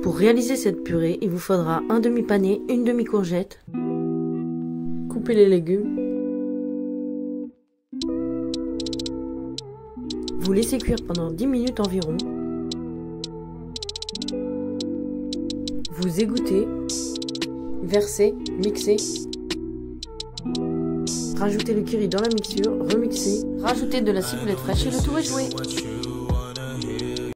Pour réaliser cette purée, il vous faudra un demi-panais, une demi-courgette. Coupez les légumes. Vous laissez cuire pendant 10 minutes environ. Vous égouttez, versez, mixez. Rajoutez le curry dans la mixture, remixez. Rajoutez de la ciboulette fraîche et le tour est joué.